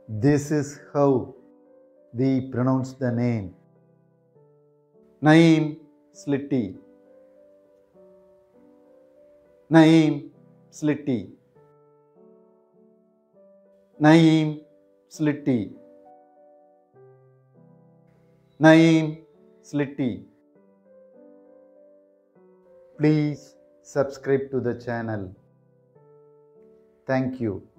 This is how we pronounce the name. Naim Sliti. Naim Sliti. Naim Sliti. Naim Sliti. Please subscribe to the channel. Thank you.